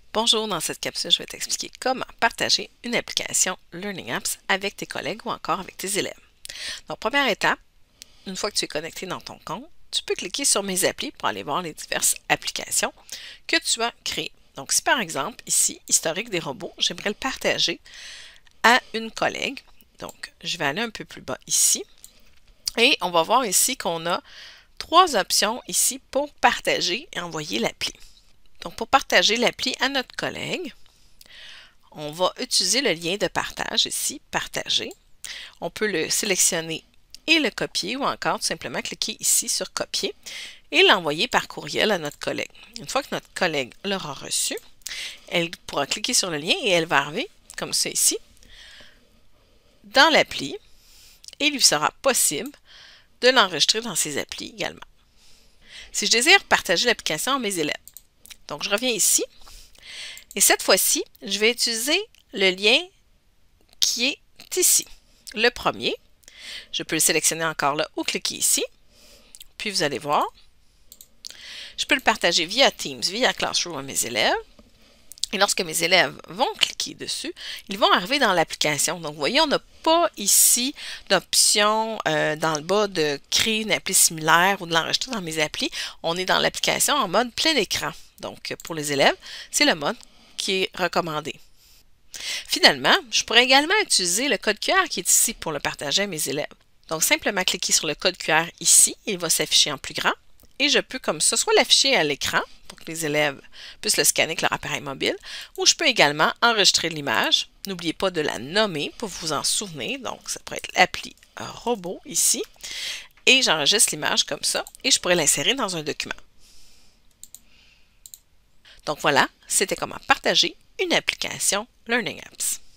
Bonjour, dans cette capsule, je vais t'expliquer comment partager une application Learning Apps avec tes collègues ou encore avec tes élèves. Donc, première étape, une fois que tu es connecté dans ton compte, tu peux cliquer sur Mes applis pour aller voir les diverses applications que tu as créées. Donc, si par exemple, ici, Historique des robots, j'aimerais le partager à une collègue. Donc, je vais aller un peu plus bas ici. Et on va voir ici qu'on a trois options ici pour partager et envoyer l'appli. Donc, pour partager l'appli à notre collègue, on va utiliser le lien de partage ici, partager. On peut le sélectionner et le copier ou encore tout simplement cliquer ici sur copier et l'envoyer par courriel à notre collègue. Une fois que notre collègue l'aura reçu, elle pourra cliquer sur le lien et elle va arriver comme ça ici dans l'appli et il lui sera possible de l'enregistrer dans ses applis également. Si je désire partager l'application à mes élèves, donc je reviens ici et cette fois-ci, je vais utiliser le lien qui est ici. Le premier, je peux le sélectionner encore là ou cliquer ici. Puis vous allez voir, je peux le partager via Teams, via Classroom à mes élèves. Et lorsque mes élèves vont cliquer dessus, ils vont arriver dans l'application. Donc, vous voyez, on n'a pas ici d'option dans le bas de créer une appli similaire ou de l'enregistrer dans mes applis. On est dans l'application en mode plein écran. Donc, pour les élèves, c'est le mode qui est recommandé. Finalement, je pourrais également utiliser le code QR qui est ici pour le partager à mes élèves. Donc, simplement cliquer sur le code QR ici, il va s'afficher en plus grand. Et je peux comme ça soit l'afficher à l'écran pour que les élèves puissent le scanner avec leur appareil mobile, ou je peux également enregistrer l'image. N'oubliez pas de la nommer pour vous en souvenir. Donc, ça pourrait être l'appli robot ici. Et j'enregistre l'image comme ça et je pourrais l'insérer dans un document. Donc voilà, c'était comment partager une application Learning Apps.